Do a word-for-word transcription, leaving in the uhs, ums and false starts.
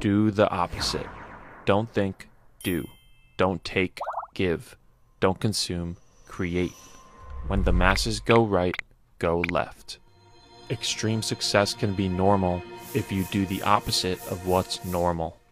Do the opposite. Don't think, do. Don't take, give. Don't consume, create. When the masses go right, go left. Extreme success can be normal if you do the opposite of what's normal.